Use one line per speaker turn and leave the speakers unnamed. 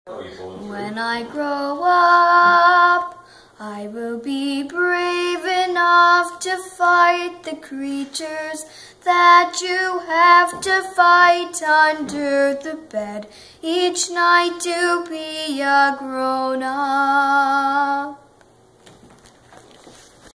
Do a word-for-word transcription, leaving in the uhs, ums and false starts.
When I grow up, I will be brave enough to fight the creatures that you have to fight under the bed each night to be a grown-up.